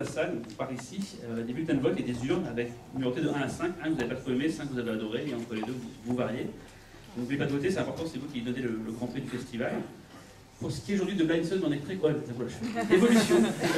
La salle, par ici, des bulletins de vote et des urnes avec numéroté de 1 à 5. 1 que vous n'avez pas trop aimé, 5 que vous avez adoré, et entre les deux, vous variez. Donc, n'oubliez pas de voter, c'est important, c'est vous qui donnez le grand prix du festival. Pour ce qui est aujourd'hui de Blind Sun, on est très... Ouais, évolution.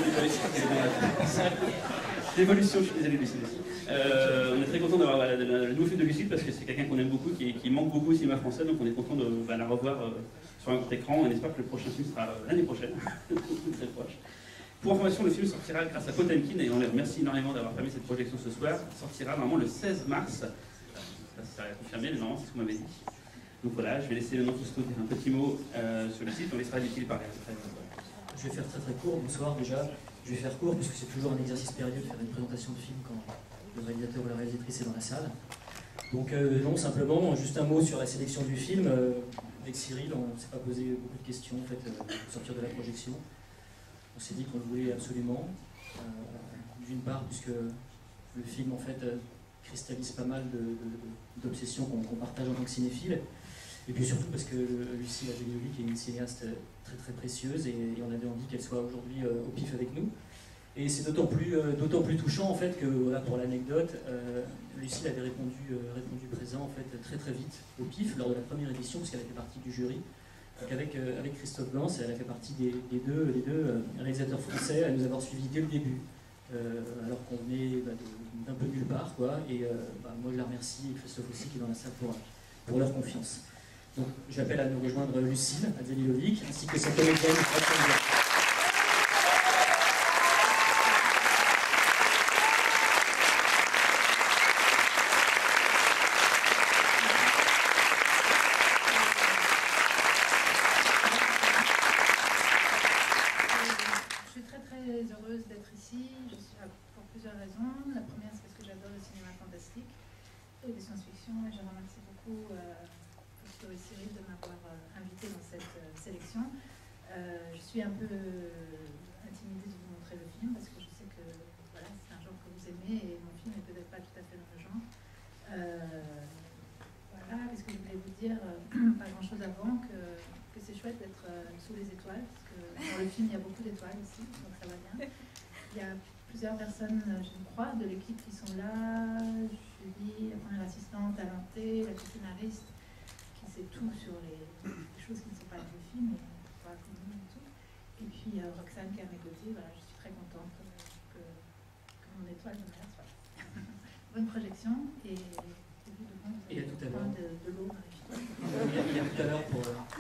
Évolution, je suis désolé, Lucille. On est très content d'avoir le nouveau film de Lucille parce que c'est quelqu'un qu'on aime beaucoup, qui manque beaucoup au cinéma français, donc on est content de la revoir sur un grand écran. On espère que le prochain film sera l'année prochaine, très proche. Pour information, le film sortira grâce à Potemkin et on les remercie énormément d'avoir permis cette projection ce soir. Il sortira normalement le 16 mars. Ça a confirmé, mais normalement c'est ce qu'on m'avait dit. Donc voilà, je vais laisser le nom Fausto dire un petit mot sur le site, on laissera Lucille parler après. Je vais faire très court, bonsoir déjà. Je vais faire court puisque c'est toujours un exercice périlleux de faire une présentation de film quand le réalisateur ou la réalisatrice est dans la salle. Donc non, simplement, juste un mot sur la sélection du film. Avec Cyril, on ne s'est pas posé beaucoup de questions en fait, au sortir de la projection. On s'est dit qu'on le voulait absolument. D'une part, puisque le film en fait cristallise pas mal d'obsessions qu'on partage en tant que cinéphile. Et puis surtout parce que Lucille Adjelilovic est une cinéaste très précieuse et on avait envie qu'elle soit aujourd'hui au PIF avec nous. Et c'est d'autant plus touchant en fait que, voilà, pour l'anecdote, Lucille avait répondu présent en fait très vite au PIF lors de la première édition parce qu'elle a fait partie du jury. Donc avec Christophe Gans, elle a fait partie des deux réalisateurs français à nous avoir suivis dès le début, alors qu'on venait d'un peu nulle part, quoi. Et moi je la remercie et Christophe aussi qui est dans la salle pour leur confiance. Donc j'appelle à nous rejoindre Lucille Adjelilovic ainsi que sa comédienne. Heureuse d'être ici. Je suis là pour plusieurs raisons. La première, c'est parce que j'adore le cinéma fantastique et les science-fiction. Et je remercie beaucoup Fausto et Cyril de m'avoir invité dans cette sélection. Je suis un peu intimidée de vous montrer le film parce que je sais que voilà, c'est un genre que vous aimez et mon film n'est peut-être pas tout à fait dans le genre. Voilà, qu'est-ce que je voulais vous dire pas grand-chose avant que c'est chouette d'être sous les étoiles, parce que dans le film il y a beaucoup d'étoiles ici, donc ça va bien. Il y a plusieurs personnes, je crois, de l'équipe qui sont là. Julie, la première assistante, Alanté, la co-scénariste, qui sait tout sur les choses qui ne sont pas dans le film, et pas connues et tout. Et puis Roxane qui est à mes côtés, voilà, je suis très contente que mon étoile me reçoive. Bonne projection, et à tout à l'heure. De l'eau dans les films. Il y a tout à l'heure pour